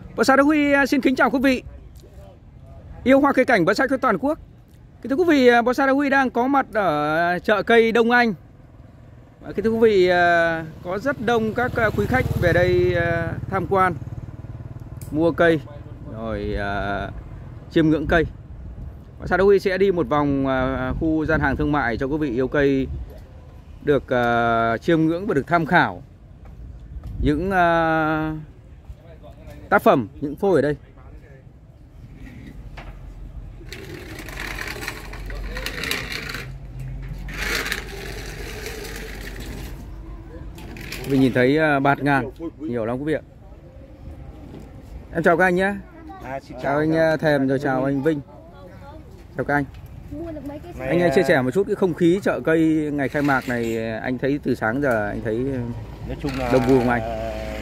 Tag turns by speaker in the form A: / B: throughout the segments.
A: Bonsai Đức Huy xin kính chào quý vị yêu hoa cây cảnh bonsai trên toàn quốc. Thưa quý vị, Bonsai Đức Huy đang có mặt ở chợ cây Đông Anh. Thưa quý vị, có rất đông các quý khách về đây tham quan, mua cây, rồi chiêm ngưỡng cây. Bonsai Đức Huy sẽ đi một vòng khu gian hàng thương mại cho quý vị yêu cây được chiêm ngưỡng và được tham khảo những tác phẩm, những phôi ở đây. Mình nhìn thấy bạt ngàn nhiều lắm quý vị ạ. Em chào các anh nhé. Chào anh Thèm, rồi chào anh Vinh. Chào các anh. Anh chia sẻ một chút cái không khí chợ cây ngày khai mạc này, anh thấy từ sáng giờ anh thấy
B: nói chung là
A: đông vui không anh?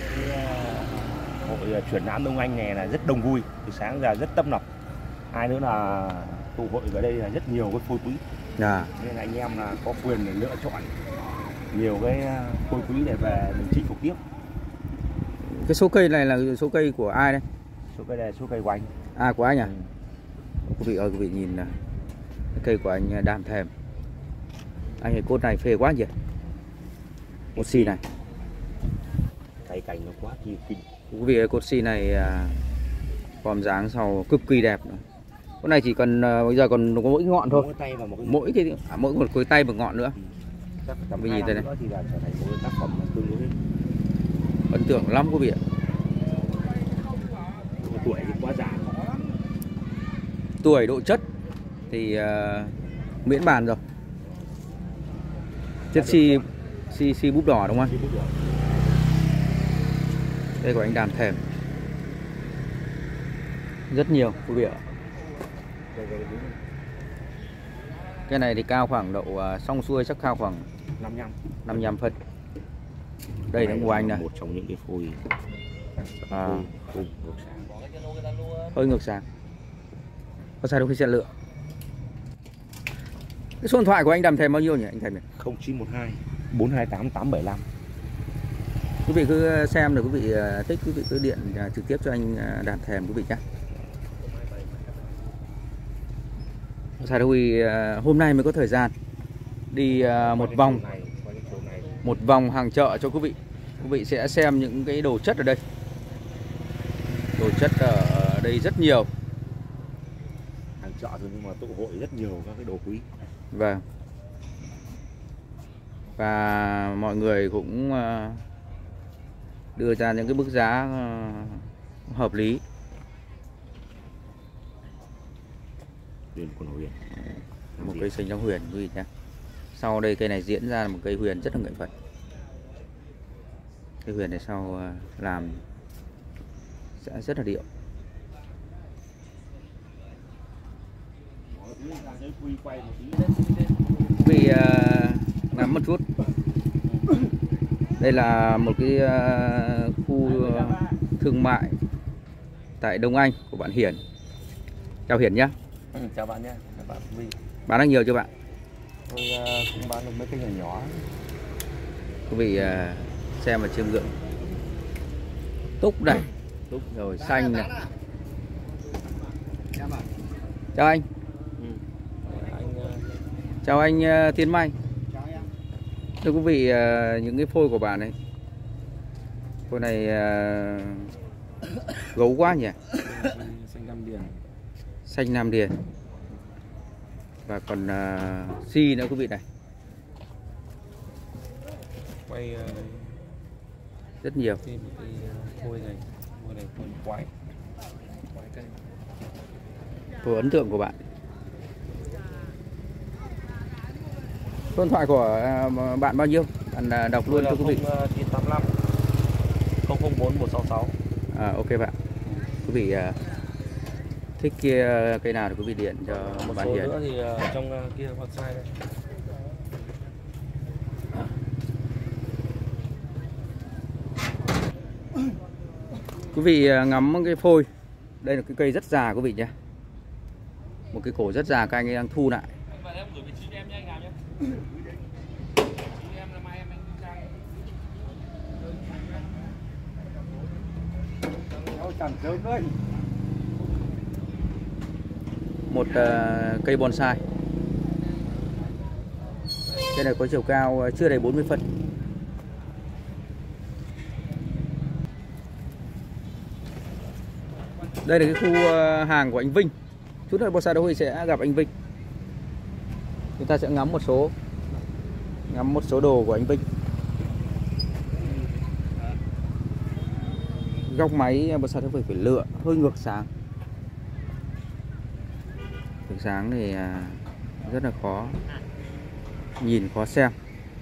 B: Hội triển lãm Đông Anh này là rất đông vui, từ sáng giờ rất tấp nập. Hai nữa là tụ hội ở đây là rất nhiều cái phôi quý, nên là anh em là có quyền để lựa chọn nhiều cái phôi quý để về mình chinh phục tiếp.
A: Cái số cây này là số cây của ai đây?
B: Số cây này là số cây của anh. À,
A: của anh à? Quý vị ơi, quý vị nhìn cái cây của anh Đàm Thèm. Anh ấy cốt này phê quá nhỉ? Cốt xì này.
B: Cái cảnh nó quá kỳ kinh.
A: Quý vị ơi, cốt xì này form dáng sau cực kỳ đẹp. Con này chỉ cần bây giờ còn có mỗi ngọn thôi. Mỗi một cối tay một ngọn nữa. Mình nhìn đây này.
B: Thì là trở thành một tác phẩm tương đối
A: ấn tượng lắm quý vị ạ.
B: Tuổi thì quá già.
A: Tuổi độ chất thì miễn bàn rồi. Chất si búp đỏ đúng không anh? Đây của anh Đàm Thèm. Rất nhiều quý vị ạ. Cái này thì cao khoảng độ xong xuôi chắc cao khoảng 55 phân. Đây là của anh này.
B: Một trong những cái phôi
A: hơi ngược sáng. Có sao đâu khi sẽ lựa. Cái số điện thoại của anh Đàm Thèm bao nhiêu nhỉ anh Thèm nhỉ?
B: 0912 428 875.
A: Quý vị cứ xem được, quý vị thích quý vị cứ điện trực tiếp cho anh Đàm Thèm quý vị nhé. Bonsai Đức Huy hôm nay mới có thời gian đi một vòng hàng chợ cho quý vị. Quý vị sẽ xem những cái đồ chất ở đây. Đồ chất ở đây rất nhiều.
B: Hàng chợ thôi nhưng mà tụ hội rất nhiều các cái đồ quý.
A: Vâng. Và mọi người cũng đưa ra những cái mức giá hợp lý. Một cây xanh trong huyền quý vị nhé. Sau đây cây này diễn ra một cây huyền rất là nghệ thuật. Cây huyền này sau làm sẽ rất là điệu. Vì ngắm một chút. Đây là một cái khu thương mại tại Đông Anh của bạn Hiển. Chào Hiển nhé.
B: Chào bạn nhé.
A: Bán được nhiều chưa bạn?
B: Tôi cũng bán được mấy cái nhỏ nhỏ.
A: Quý vị xem và chiêm ngưỡng. Túc này, rồi xanh này. Chào anh. Chào anh Tiến May. Thưa quý vị, những cái phôi của bạn này, phôi này gấu quá nhỉ? Xanh Nam Điền. Và còn si nữa quý vị này.
B: Quay
A: rất nhiều. Phôi ấn tượng của bạn. Số điện thoại của bạn bao nhiêu? Bạn đọc luôn cho quý vị.
B: 0985 004 166.
A: Ok bạn. Quý vị thích cây nào thì quý vị điện cho
B: một
A: bạn
B: số
A: Hiển.
B: nữa thì trong kia website đây.
A: Quý vị ngắm cái phôi. Đây là cái cây rất già quý vị nhé. Một cái cổ rất già các anh ấy đang thu lại. Một cây bonsai. Cây này có chiều cao chưa đầy 40 phân. Đây là cái khu hàng của anh Vinh. Chút nữa Bonsai Đỗ Huy sẽ gặp anh Vinh. Chúng ta sẽ ngắm một số đồ của anh Vinh. Góc máy Bonsai Đỗ Huy phải lựa hơi ngược sáng. Ngược sáng thì rất là khó nhìn, khó xem.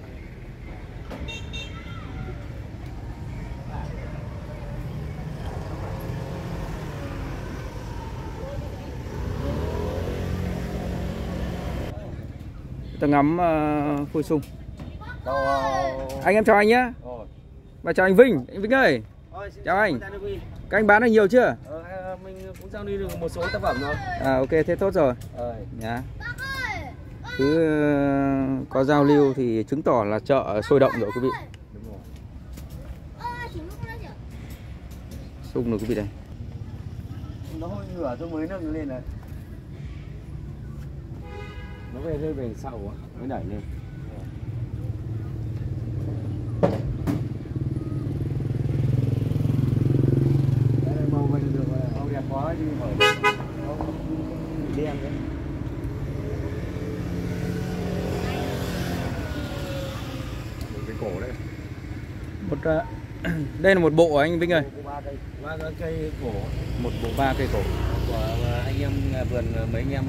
A: Ta ngắm phôi sung. Anh em chào anh nhé. Và chào anh Vinh ơi. Chào anh. Các anh bán được nhiều chưa?
B: Mình cũng giao lưu được một số tác phẩm rồi.
A: Ok, thế tốt rồi. Nhá. Cứ có giao lưu thì chứng tỏ là chợ sôi động rồi quý vị.
B: Đúng rồi.
A: Sung rồi quý vị đây.
B: Nó hơi ngửa tôi mới nâng lên này. Nó về sau mới đẩy lên. Màu này được rồi, màu đẹp quá chứ màu đen đấy. Cái cổ đây.
A: Đây là một bộ của anh Vinh ơi.
B: Ba cây cổ.
A: Một bộ 3 cây cổ.
B: Của anh em vườn mấy anh em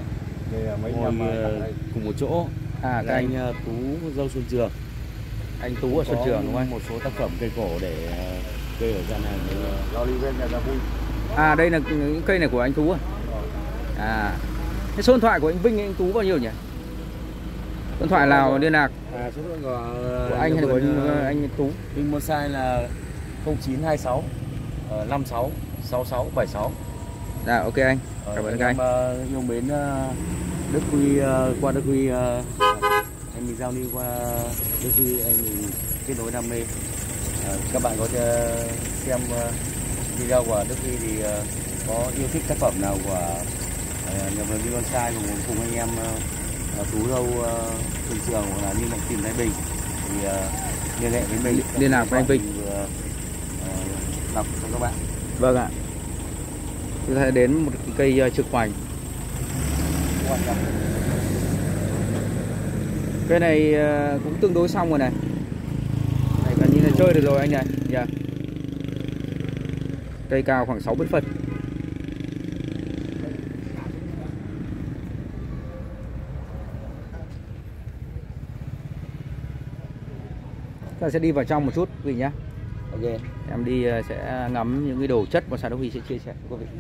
B: ngồi cùng một chỗ.
A: Các
B: anh Tú dâu Xuân Trường.
A: Anh Tú ở Xuân Trường đúng không?
B: Một số tác phẩm cây cổ để cây ở gian này giao lưu bên là vui.
A: Đây là những cây này của anh Tú à? Cái số điện thoại của anh Vinh anh Tú bao nhiêu nhỉ? Số điện thoại nào liên lạc?
B: Số điện thoại
A: của anh hay là của anh Tú?
B: Vinh Bonsai là 0926 56 66 76.
A: Dạ ok anh. Cảm ơn anh.
B: Yêu mến Đức Huy, qua Đức Huy anh mình giao lưu qua Đức Huy, anh mình kết nối đam mê. Các bạn có thể xem video của Đức Huy thì có yêu thích tác phẩm nào của nhà vườn Vinh Bonsai cùng anh em Tú dâu Xuân Trường hoặc là Ninh Mạnh Tìm Thái Bình thì liên hệ với mình,
A: liên lạc với anh Vinh
B: đọc cho các bạn.
A: Vâng ạ. Chúng ta đến một cây trực hoành. Cây này cũng tương đối xong rồi này. Này gần như là chơi được rồi anh này. Yeah. Cây cao khoảng 60 phân. Ta sẽ đi vào trong một chút quý vị nhé.
B: Ok.
A: Em đi sẽ ngắm những cái đồ chất mà Bonsai Đỗ Huy sẽ chia sẻ với quý vị.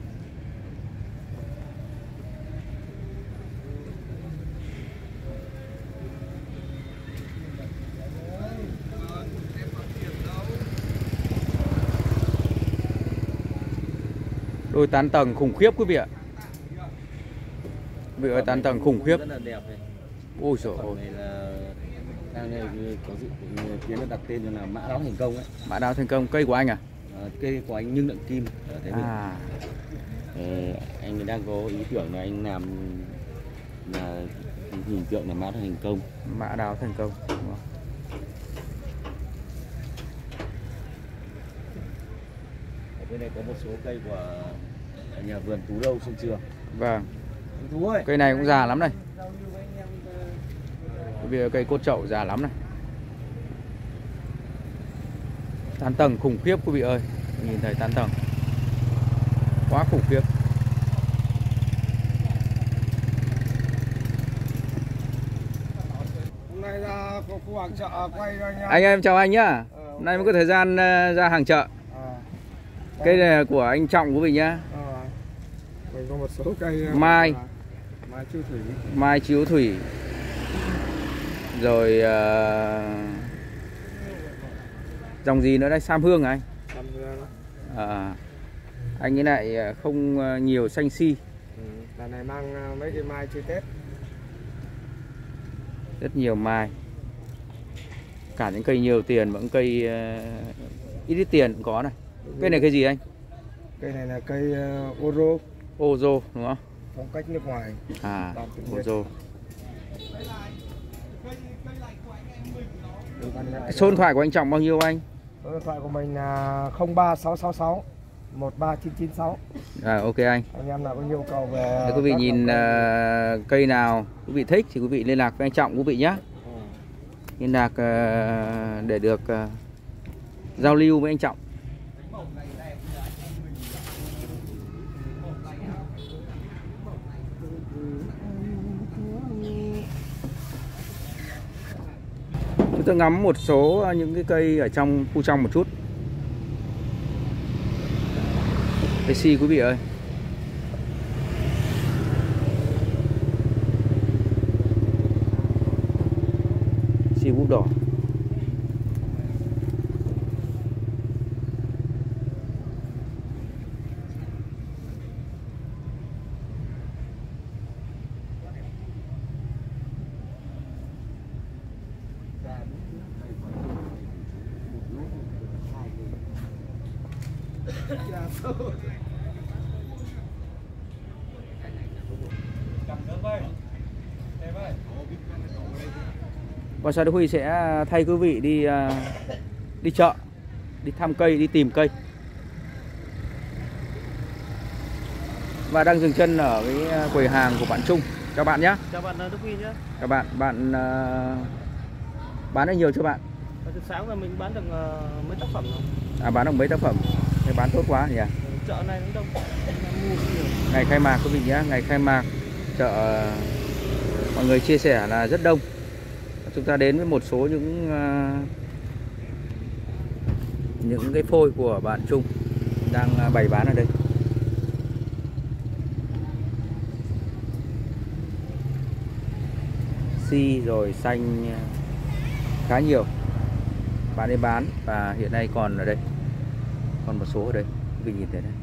A: Đôi tán tầng khủng khiếp quý vị ạ. Quý vị ơi, tán tầng khủng khiếp.
B: Rất là đẹp này.
A: Ôi trời ơi.
B: Này là đang này có dự kiến là đặt tên cho là Mã Đáo Thành Công ấy.
A: Mã Đáo Thành Công, cây của anh à?
B: Cây của anh Nhưng Đặng Kim ở Thái Bình. Anh đang có ý tưởng là anh làm là hình tượng là Mã Đáo Thành Công.
A: Mã Đáo Thành Công. Đúng không?
B: Ở bên này có một số cây của nhà vườn Tú dâu Xuân Trường.
A: Vâng.
B: Tú ơi.
A: Cây này cũng già lắm này. Bây giờ cây cốt chậu già lắm này. Tán tầng khủng khiếp quý vị ơi. Nhìn thấy tán tầng quá khủng khiếp.
C: Hôm nay ra khu hàng chợ quay cho anh em.
A: Anh em chào anh nhá. Hôm nay mới có thời gian ra hàng chợ. Cây này là của anh Trọng quý vị nhá.
C: Mình có một số cây
A: mai
C: chiếu thủy.
A: Mai chiếu thủy. Rồi dòng gì nữa đây? Sam hương hả anh?
C: Sam hương.
A: Anh ấy lại không nhiều xanh si.
C: Lần này mang mấy cây mai chơi Tết.
A: Rất nhiều mai. Cả những cây nhiều tiền và những cây ít tiền cũng có này. Cây này cây gì anh?
C: Cây này là cây Oro.
A: Ozo đúng không?
C: Phong cách nước ngoài.
A: À, Ozo. Số điện thoại của anh Trọng bao nhiêu anh?
C: Số điện thoại của mình là 03666 13996.
A: Ok anh.
C: Anh em nào có nhu cầu về.
A: Nếu quý vị nhìn cây nào quý vị thích thì quý vị liên lạc với anh Trọng quý vị nhé. Liên lạc để được giao lưu với anh Trọng. Chúng ta ngắm một số những cái cây ở trong khu trong một chút. Cây si quý vị ơi. Si búp đỏ. Bonsai Đức Huy sẽ thay quý vị đi chợ, đi thăm cây, đi tìm cây. Và đang dừng chân ở cái quầy hàng của bạn Trung. Chào bạn nhé.
D: Chào bạn Đức Huy nhé.
A: Chào bạn, bán được nhiều chưa bạn?
D: Từ sáng là mình bán được mấy tác phẩm rồi.
A: À, bán được mấy tác phẩm. Thế bán tốt quá nhỉ.
D: Chợ này cũng đông.
A: Ngày khai mạc quý vị nhé, ngày khai mạc chợ mọi người chia sẻ là rất đông. Chúng ta đến với một số những cái phôi của bạn Trung đang bày bán ở đây. Si rồi xanh khá nhiều bạn ấy bán, và hiện nay còn ở đây, còn một số ở đây quý vị nhìn thấy đây.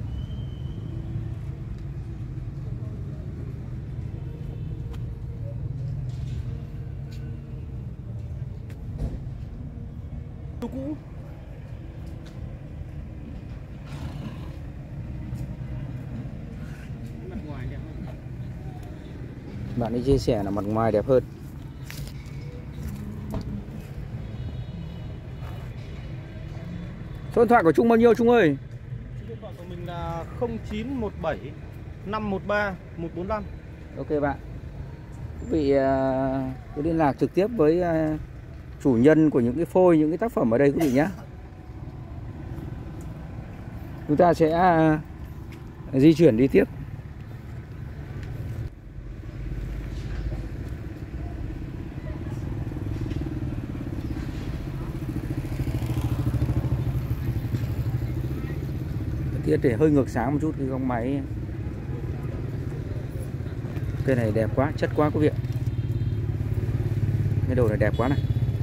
D: Cũ. Mặt ngoài đẹp hơn.
A: Bạn ấy chia sẻ là mặt ngoài đẹp hơn. Số điện thoại của Trung bao nhiêu Trung ơi?
D: Số điện thoại của mình là 0917 513 145.
A: Ok bạn. Quý vị cứ liên lạc trực tiếp với chủ nhân của những cái phôi, những cái tác phẩm ở đây quý vị nhé. Chúng ta sẽ di chuyển đi tiếp. Tiết để hơi ngược sáng một chút cái góc máy. Cây này đẹp quá, chất quá quý vị ạ. Cái đồ này đẹp quá này.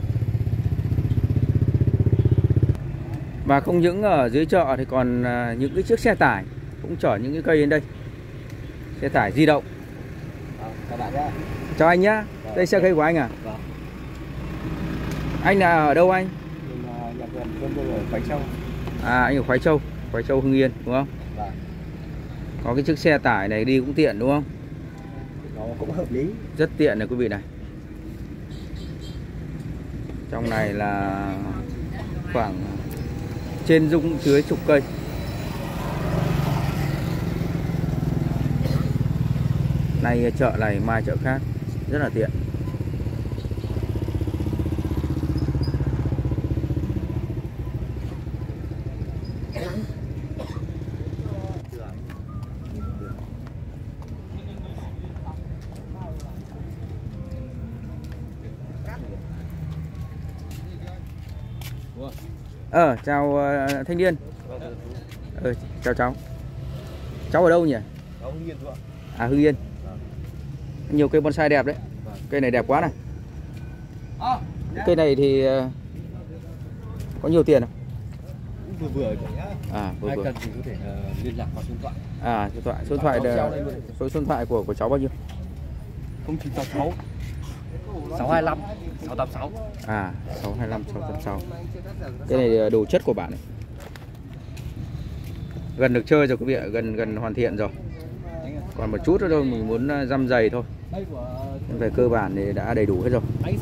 A: Và không những ở dưới chợ thì còn những cái chiếc xe tải cũng chở những cái cây đến đây. Xe tải di động.
C: Chào bạn nhé.
A: Chào anh nhá. Đây xe cây của anh à?
C: Vâng.
A: Anh là ở đâu anh?
C: Mình nhập vườn dân tôi ở Khoái Châu.
A: À, anh ở Khoái Châu, Khoái Châu Hưng Yên đúng không?
C: Vâng.
A: Có cái chiếc xe tải này đi cũng tiện đúng không?
C: Nó cũng hợp lý.
A: Rất tiện này quý vị này. Trong này là khoảng trên dung dưới chục cây. Nay chợ này, mai chợ khác, rất là tiện. Chào thanh niên. Chào cháu. Cháu ở đâu nhỉ?
C: Cháu Hưng Yên thôi ạ.
A: À, Hưng Yên. Nhiều cây bonsai đẹp đấy. Cây này đẹp quá này. Cây này thì có nhiều tiền không?
C: Vừa vừa nhá.
A: À, vừa vừa.
C: Ai cần thì có thể liên lạc qua số điện thoại.
A: À, số điện thoại của cháu bao nhiêu?
C: 0966 625 686.
A: À, 625 686. Cái này đồ chất của bạn này. Gần được chơi rồi quý vị ạ, gần hoàn thiện rồi. Còn một chút nữa thôi, mình muốn dăm giày thôi. Nhưng về cơ bản thì đã đầy đủ hết rồi.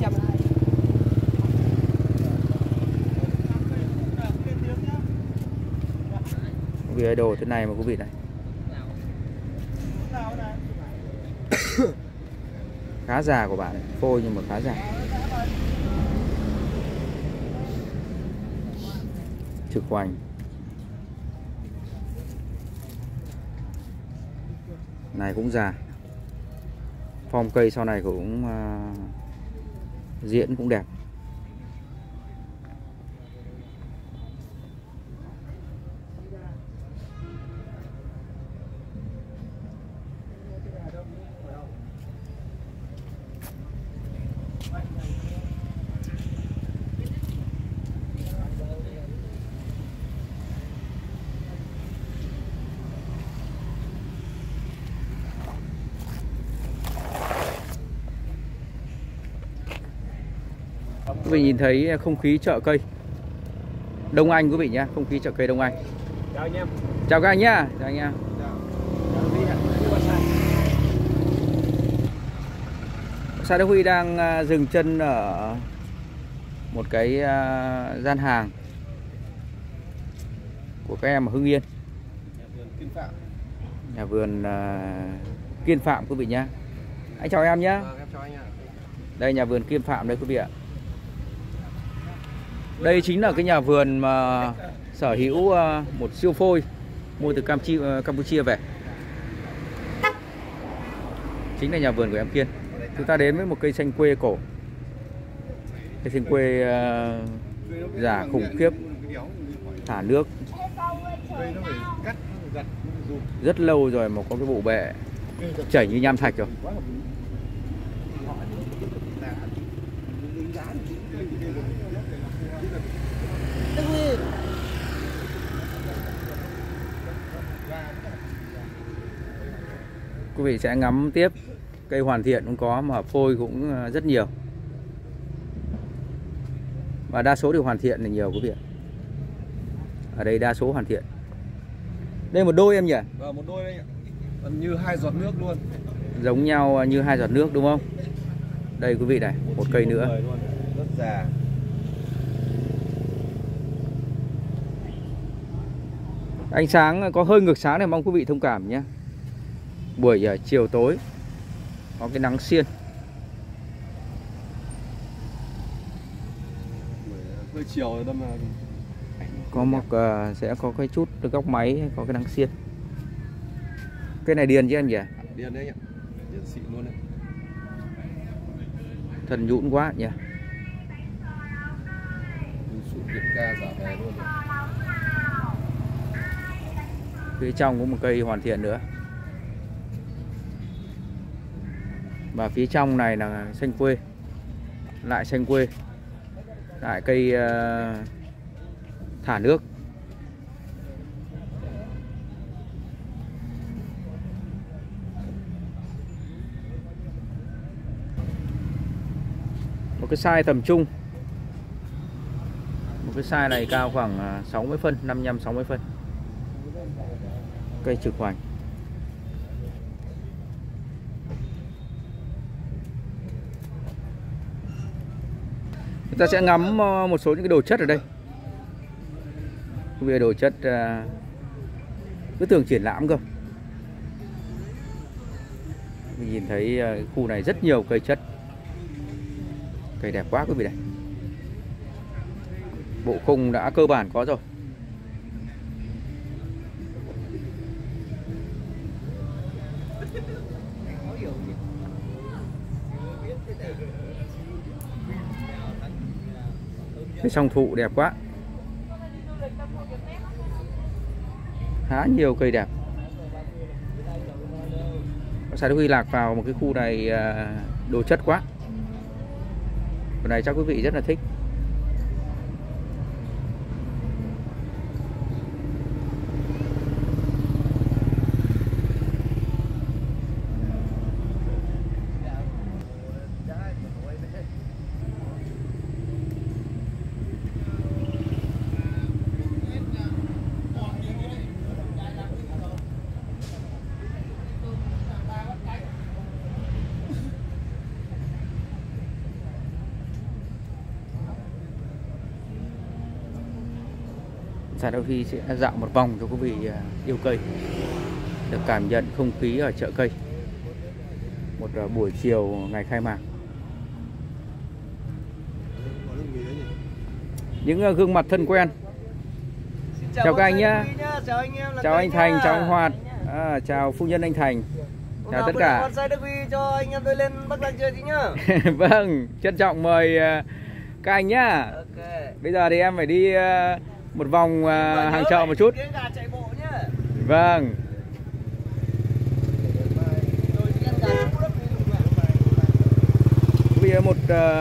A: Quý vị ơi, đồ thế này mà quý vị này. Khá già của bạn này, phôi nhưng mà khá già. Trực hoành. Này cũng già. Form cây sau này cũng diễn cũng đẹp. Quý vị nhìn thấy không khí chợ cây Đông Anh quý vị nhé, không khí chợ cây Đông Anh.
B: Chào anh em.
A: Chào các anh nhá. Chào anh em. Sa Đức Huy đang dừng chân ở một cái gian hàng của các em ở Hưng Yên. Nhà vườn Kiên Phạm quý vị nhé. Anh chào em nhé. Đây nhà vườn Kiên Phạm đây quý vị ạ. Đây chính là cái nhà vườn mà sở hữu một siêu phôi mua từ Campuchia về. Chính là nhà vườn của em Kiên. Chúng ta đến với một cây xanh quê cổ. Cây xanh quê già khủng khiếp, thả nước rất lâu rồi mà có cái bộ bệ chảy như nham thạch rồi. Quý vị sẽ ngắm tiếp. Cây hoàn thiện cũng có mà phôi cũng rất nhiều. Và đa số đều hoàn thiện là nhiều quý vị ạ. Ở đây đa số hoàn thiện. Đây một đôi em nhỉ?
C: Một đôi đây ạ. Như 2 giọt nước luôn.
A: Giống nhau như 2 giọt nước đúng không? Đây quý vị này, một cây nữa.
C: Rất già.
A: Ánh sáng có hơi ngược sáng này, mong quý vị thông cảm nhé. Buổi chiều tối có cái nắng xiên.
C: Hơi chiều đâm là
A: có một sẽ có cái chút góc máy, có cái nắng xiên. Cái này điền chứ em nhỉ?
C: Điền đấy ạ. Điền xịn luôn đấy.
A: Thân nhũn quá nhỉ.
C: Sụn kiểm ca giả về luôn rồi.
A: Phía trong có một cây hoàn thiện nữa. Và phía trong này là xanh quê. Lại xanh quê. Lại cây thả nước. Một cái size tầm trung. Một cái size này cao khoảng 60 phân, 55-60 phân. Cây trực hoành. Chúng ta sẽ ngắm một số những cái đồ chất ở đây. Bây giờ đồ chất cứ tưởng triển lãm cơ. Mình nhìn thấy khu này rất nhiều cây chất. Cây đẹp quá quý vị này. Bộ khung đã cơ bản có rồi. Cái song thụ đẹp quá. Khá nhiều cây đẹp. Sa Đức Huy lạc vào một cái khu này đồ chất quá. Cái này chắc quý vị rất là thích. Bonsai Huy sẽ dạo một vòng cho quý vị yêu cây được cảm nhận không khí ở chợ cây một buổi chiều ngày khai mạc. Những gương mặt thân quen. Chào các anh nhá. Chào anh Thành, chào anh Hoạt, chào phu nhân anh Thành, chào tất cả.
C: Bonsai Huy cho anh em tôi lên Bắc Giang chơi tí nhá.
A: Vâng, trân trọng mời các anh nhá.
C: Okay.
A: Bây giờ thì em phải đi một vòng hàng chợ một chút.
C: Chạy bộ nhá.
A: Vâng. Bây giờ một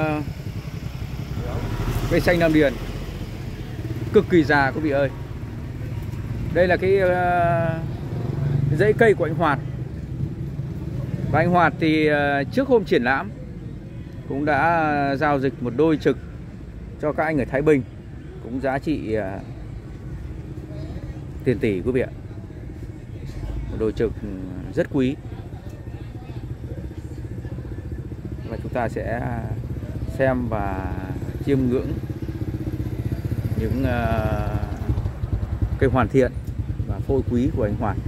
A: cây xanh Nam Điền cực kỳ già quý vị ơi. Đây là cái dãy cây của anh Hoạt. Và anh Hoạt thì trước hôm triển lãm cũng đã giao dịch một đôi trực cho các anh ở Thái Bình, cũng giá trị tiền tỷ quý vị ạ. Một đôi trực rất quý. Và chúng ta sẽ xem và chiêm ngưỡng những cây hoàn thiện và phôi quý của anh Hoạt.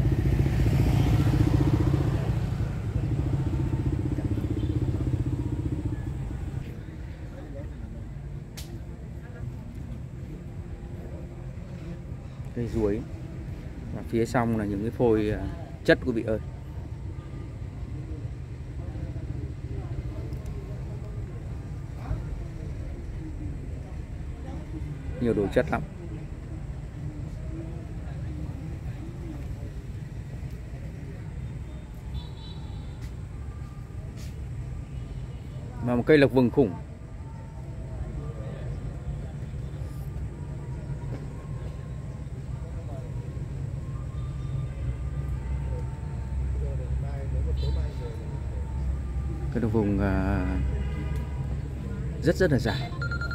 A: Cây ruối và phía sau là những cái phôi chất quý vị ơi. Nhiều đồ chất lắm. Mà một cây lộc vừng khủng. Cây lộc vừng rất là dài.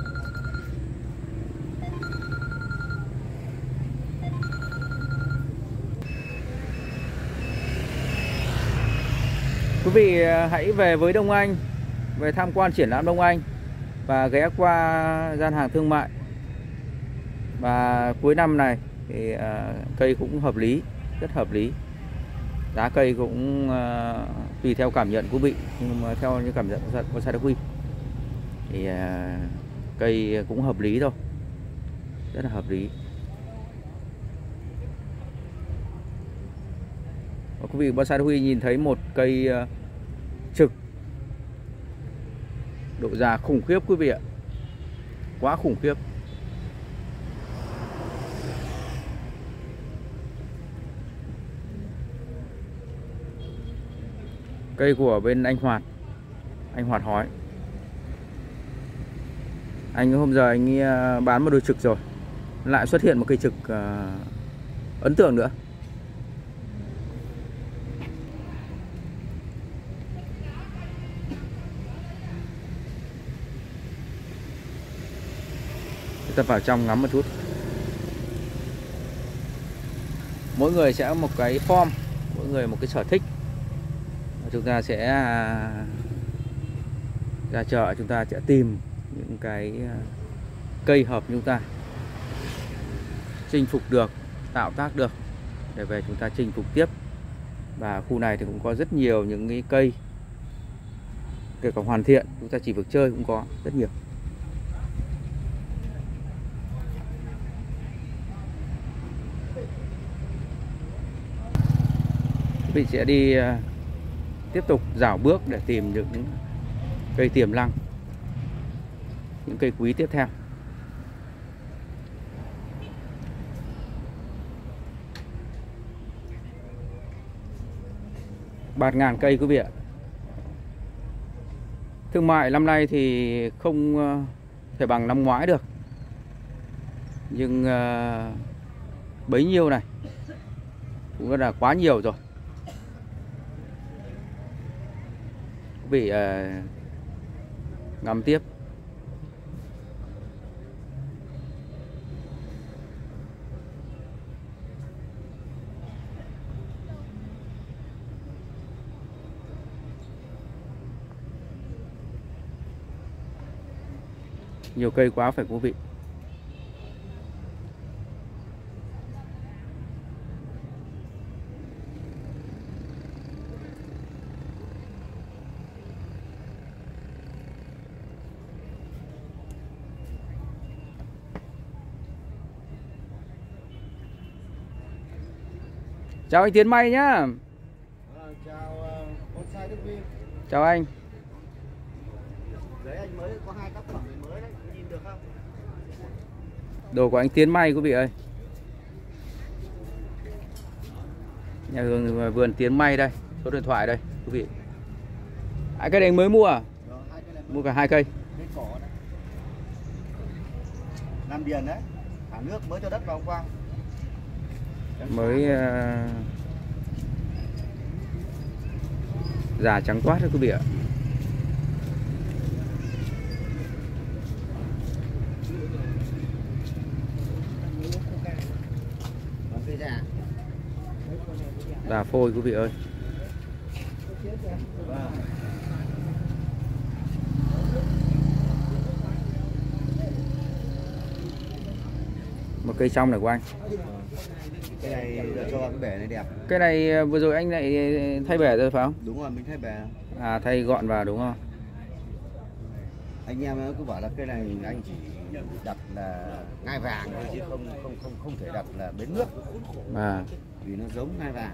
A: Quý vị hãy về với Đông Anh, về tham quan triển lãm Đông Anh và ghé qua gian hàng thương mại. Và cuối năm này thì cây cũng hợp lý, rất hợp lý. Giá cây cũng tùy theo cảm nhận quý vị, nhưng mà theo như cảm nhận của Bonsai Huy thì cây cũng hợp lý thôi, rất là hợp lý. Và quý vị, Bonsai Huy nhìn thấy một cây trực độ già khủng khiếp quý vị ạ, quá khủng khiếp. Cây của bên anh Hoạt hói. Anh hôm giờ anh bán một đôi trực rồi, lại xuất hiện một cây trực ấn tượng nữa. Chúng ta vào trong ngắm một chút. Mỗi người sẽ một cái form, mỗi người một cái sở thích. Chúng ta sẽ ra chợ, chúng ta sẽ tìm những cái cây hợp chúng ta, chinh phục được, tạo tác được để về chúng ta chinh phục tiếp. Và khu này thì cũng có rất nhiều những cái cây kể cả hoàn thiện, chúng ta chỉ việc chơi cũng có rất nhiều. Quý vị sẽ đi tiếp tục dạo bước để tìm những cây tiềm năng, những cây quý tiếp theo. Bạt ngàn cây quý vị ạ. Thương mại năm nay thì không thể bằng năm ngoái được, nhưng bấy nhiêu này cũng là quá nhiều rồi. Quý vị ngắm tiếp. Nhiều cây quá phải quý vị. Chào anh Tiến May nhá.
C: Chào bonsai Đức Vinh.
A: Chào anh.
C: Đấy anh mới có 2 tác phẩm mới đấy, nhìn được không?
A: Đồ của anh Tiến May quý vị ơi. Nhà vườn Tiến May đây, số điện thoại đây quý vị. Cái này anh mới mua à? Mua cả 2 cây.
C: Cây cỏ đấy. Nam Điền đấy, thả nước mới cho đất vào hôm qua.
A: Mới già trắng toát đấy quý vị ạ. Già phôi quý vị ơi. Một cây trong này của anh.
C: Cái này cho cái bể này đẹp.
A: Cái này vừa rồi anh lại thay bể rồi phải không?
C: Đúng rồi, mình thay bể.
A: À, thay gọn vào đúng không?
C: Anh em cứ bảo là cái này anh chỉ đặt là ngai vàng thôi chứ không thể đặt là bến nước.
A: À.
C: Vì nó giống ngai vàng.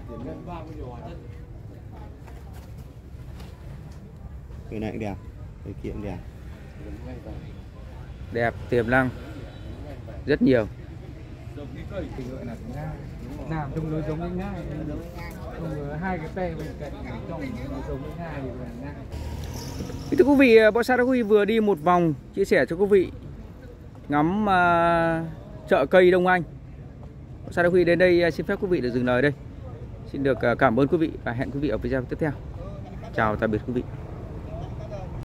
C: Cái này cũng đẹp, cái kia cũng đẹp.
A: Đẹp, tiềm năng rất nhiều.
E: Làm trong nó giống với ngai, không 2 cái pe bên cạnh trong nó giống với ngai thì là ngai.
A: Thưa quý vị, Bonsai Đắc Huy vừa đi một vòng chia sẻ cho quý vị ngắm chợ cây Đông Anh. Bonsai Đắc Huy đến đây xin phép quý vị được dừng lời đây. Xin được cảm ơn quý vị và hẹn quý vị ở video tiếp theo. Chào tạm biệt quý vị.